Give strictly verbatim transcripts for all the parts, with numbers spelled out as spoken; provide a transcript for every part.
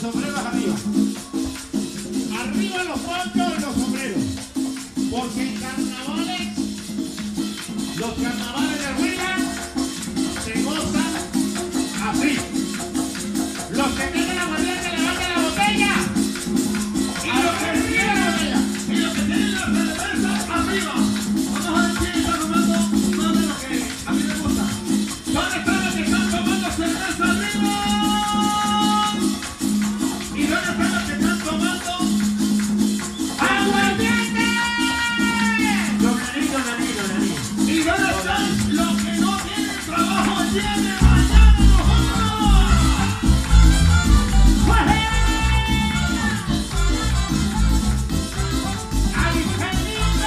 sombreros arriba. Arriba los ponchos y los sombreros. Porque en carnavales, los carnavales de Huila se gozan así. Los que tienen la botella, que levanten la botella. Y los que tienen la botella. Y los que tienen la cerveza arriba. Vamos a ver quién está tomando más de lo que a mí me gusta. ¿Dónde están los que están tomando cerveza arriba? ¿Y dónde están los que están tomando ¡aguardiente! Don Nani, don Nani, don Nani. ¿Y dónde están los que no tienen trabajo el día de mañana, nosotros? ¡Ay, qué lindo!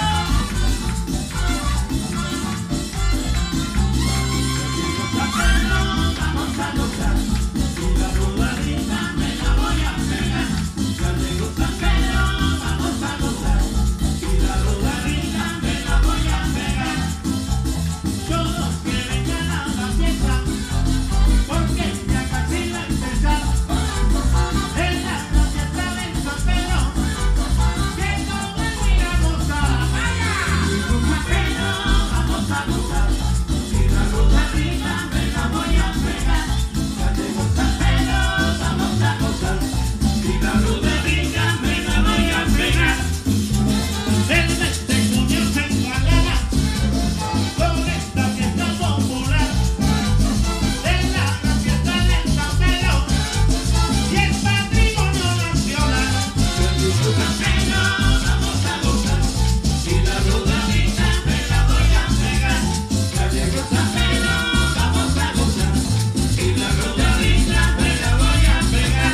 Vamos a gozar. Y la rodadita me la voy a pegar. Ya llegó San Pedro, vamos a gozar. Y la rodadita me la voy a pegar. Todos que vengan a la fiesta, porque ya casi va a empezar. En la fiesta del San Pedro, que todo el día gozar. ¡Vaya! Llegó San Pedro, vamos a gozar. Y la rodadita me la voy a pegar. Ya llegó San Pedro, vamos a gozar. Y la rodadita me la voy a pegar. El mes de junio se engalará con esta fiesta popular. En la fiesta del San Pedro y el patrimonio nacional. Ya llegó San Pedro, vamos a gozar. Y la rodadita me la voy a pegar. Ya llegó San Pedro, vamos a gozar. Y la rodadita me la voy a pegar.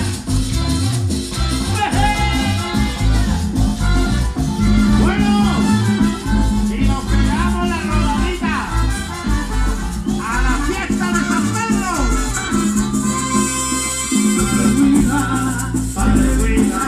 Bueno, y nos pegamos la rodadita a la fiesta de San Pedro. Padre Huila.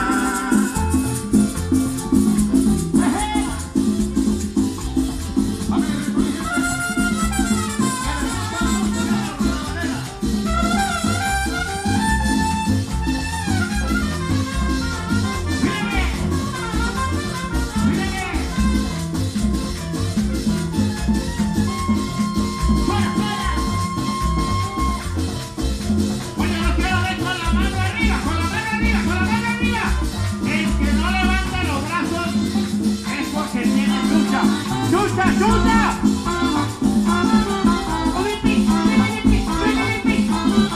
Bueno, los quiero ver con la mano arriba, con la mano arriba, con la mano arriba. El que no levanta los brazos es porque tiene chucha. ¡Chucha, chucha! ¡Ulipi, ulipi, ulipi!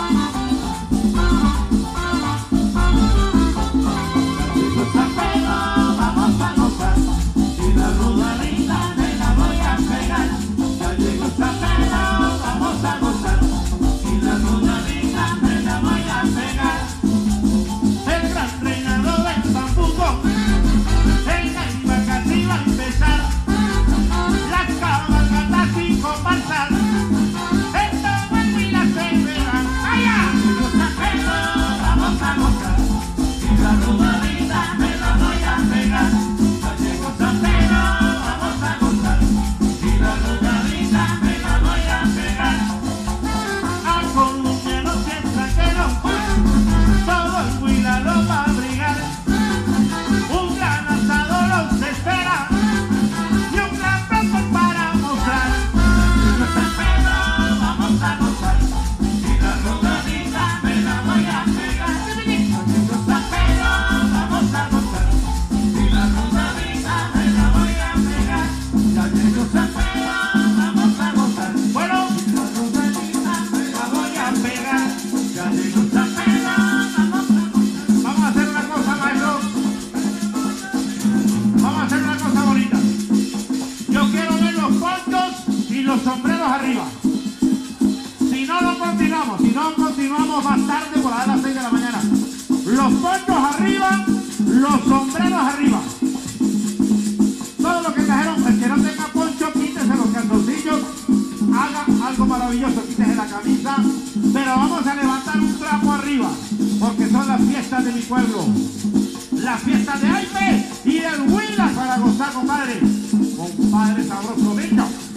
San Pedro, vamos a gozar. Y la rodadita me la voy a pegar. Ya llegó San Pedro, vamos a gozar. Y la rodadita me la voy a pegar. El gran reinado del Zambuco, el Naiva casi va a empezar. Las cabalgatas y comparsas, en todo el día se verán. ¡Allá! Llegó San Pedro, vamos a gozar. Y la rodadita me la voy a pegar. Ya llegó San Pedro, vamos a gozar. Y la rodadita me la voy a pegar. A colombianos y extranjeros, todo el Huila lo va a abrigar. Un gran asado los espera y un gran plato para mostrar. Llegó San Pedro, vamos a gozar. Y la rodadita me la voy a pegar. Llegó San Pedro, vamos a gozar. Y la rodadita me la voy a pegar. Ya llegó San Pedro, vamos a gozar. Bueno, Y la rodadita me la voy a pegar. Ya llegó San Pedro, vamos a gozar. Vamos a hacer una cosa, maestro. Vamos a hacer una cosa bonita. Yo quiero ver los ponchos y los sombreros arriba. Si no, no continuamos. Si no, continuamos más tarde por ahí a las seis de la mañana. Los ponchos arriba, los sombreros arriba. Todo lo que trajeron, el que no tenga poncho, quítese los calzoncillos. Haga algo maravilloso, quítese la camisa. Pero vamos a levantar un trapo arriba, porque son las fiestas de mi pueblo. Las fiestas de Aipe y del Huila para gozar, compadre. Compadre sabroso, venga.